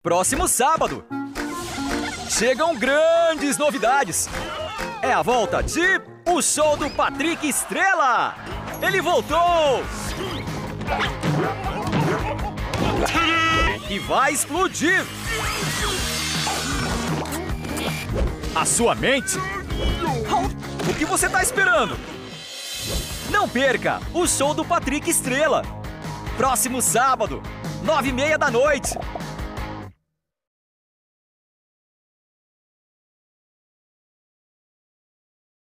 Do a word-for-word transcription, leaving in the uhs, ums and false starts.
Próximo sábado, chegam grandes novidades. É a volta de O Show do Patrick Estrela. Ele voltou! E vai explodir a sua mente. O que você tá esperando? Não perca o Show do Patrick Estrela. Próximo sábado, nove e meia da noite.